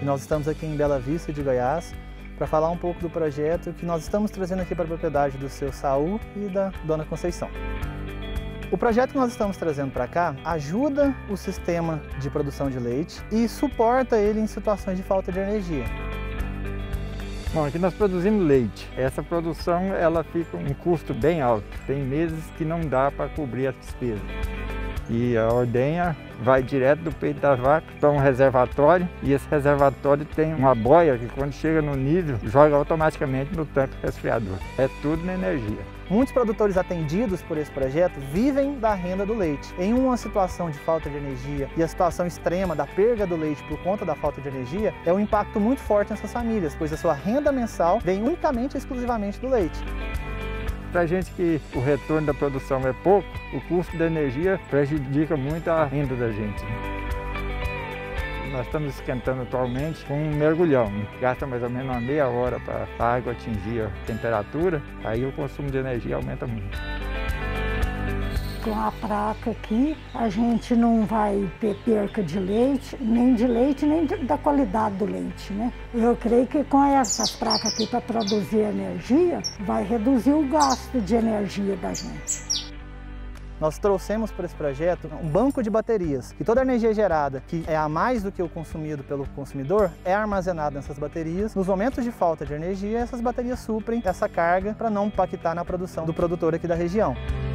nós estamos aqui em Bela Vista de Goiás para falar um pouco do projeto que nós estamos trazendo aqui para a propriedade do seu Saul e da dona Conceição. O projeto que nós estamos trazendo para cá ajuda o sistema de produção de leite e suporta ele em situações de falta de energia. Bom, aqui nós produzimos leite. Essa produção ela fica um custo bem alto. Tem meses que não dá para cobrir as despesas. E a ordenha vai direto do peito da vaca para um reservatório e esse reservatório tem uma boia que quando chega no nível joga automaticamente no tanque resfriador. É tudo na energia. Muitos produtores atendidos por esse projeto vivem da renda do leite. Em uma situação de falta de energia e a situação extrema da perda do leite por conta da falta de energia, é um impacto muito forte nessas famílias, pois a sua renda mensal vem unicamente e exclusivamente do leite. Para a gente que o retorno da produção é pouco, o custo da energia prejudica muito a renda da gente. Nós estamos esquentando atualmente com um mergulhão. Gasta mais ou menos uma meia hora para a água atingir a temperatura, aí o consumo de energia aumenta muito. Com a placa aqui, a gente não vai ter perca de leite, nem da qualidade do leite, né? Eu creio que com essas placas aqui para produzir energia, vai reduzir o gasto de energia da gente. Nós trouxemos para esse projeto um banco de baterias, e toda a energia gerada, que é a mais do que o consumido pelo consumidor, é armazenada nessas baterias. Nos momentos de falta de energia, essas baterias suprem essa carga para não impactar na produção do produtor aqui da região.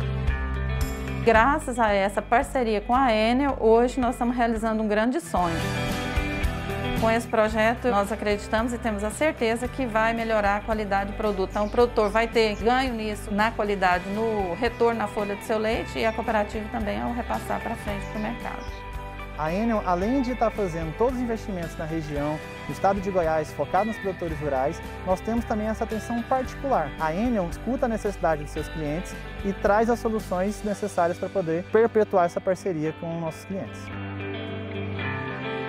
Graças a essa parceria com a Enel, hoje nós estamos realizando um grande sonho. Com esse projeto, nós acreditamos e temos a certeza que vai melhorar a qualidade do produto. Então, o produtor vai ter ganho nisso, na qualidade, no retorno na folha do seu leite e a cooperativa também ao repassar para frente para o mercado. A Enel, além de estar fazendo todos os investimentos na região, no estado de Goiás, focado nos produtores rurais, nós temos também essa atenção particular. A Enel escuta a necessidade dos seus clientes e traz as soluções necessárias para poder perpetuar essa parceria com nossos clientes.